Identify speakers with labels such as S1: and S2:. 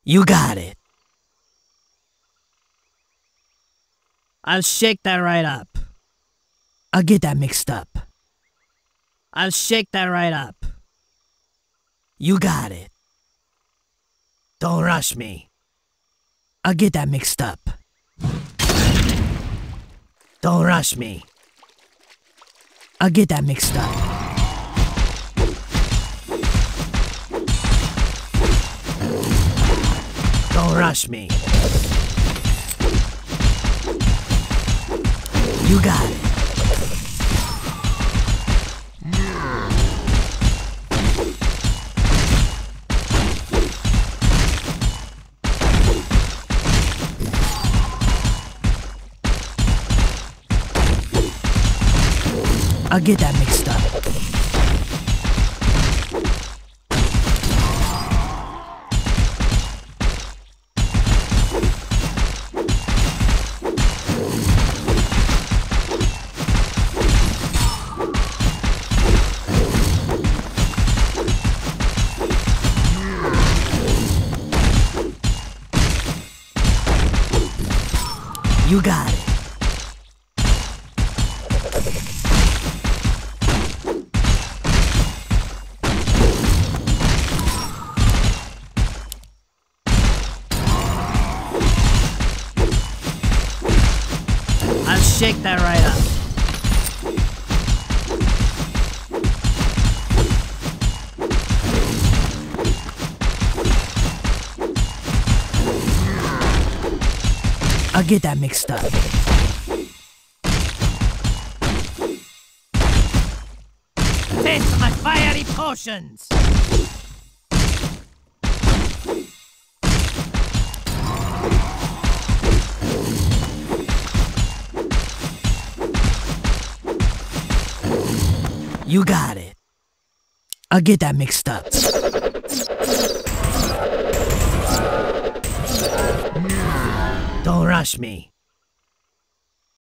S1: You got it. I'll shake that right up. I'll get that mixed up. I'll shake that right up. You got it. Don't rush me. I'll get that mixed up. Don't rush me. I'll get that mixed up. Don't rush me. You got it. I'll get that mixed up. You got it. I'll shake that right up. I'll get that mixed up. Taste my fiery potions! You got it. I'll get that mixed up. Don't rush me.